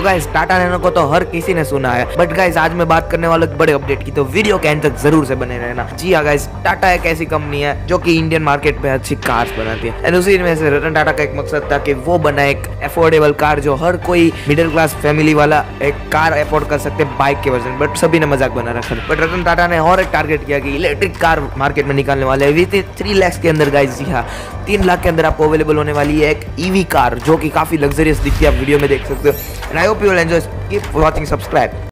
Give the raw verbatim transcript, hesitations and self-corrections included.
Guys Tata nano को तो हर किसी ने सुना है, बट गाइस आज मैं बात करने वाला एक बड़े अपडेट की, तो वीडियो के एंड तक जरूर से बने रहना। जी हाँ गाइस, टाटा एक ऐसी कंपनी है जो कि इंडियन मार्केट पे अच्छी कार्स बनाती है, एंड उसी में से रतन टाटा का एक मकसद था कि वो बनाए एक अफोर्डेबल कार जो हर कोई मिडिल क्लास फैमिली वाला एक कार अफोर्ड कर सकते बाइक के वर्जन। बट सभी ने मजाक बना रखा, बट रतन टाटा ने और एक टारगेट किया कि इलेक्ट्रिक कार मार्केट में निकालने वाले हैं विद थ्री लैक्स के अंदर। गाइस जी हाँ, तीन लाख के अंदर आपको अवेलेबल होने वाली है एक ईवी कार जो कि काफी लग्जरियस दिखती है, आप वीडियो में देख सकते हो। And I hope you will enjoy, keep watching, subscribe.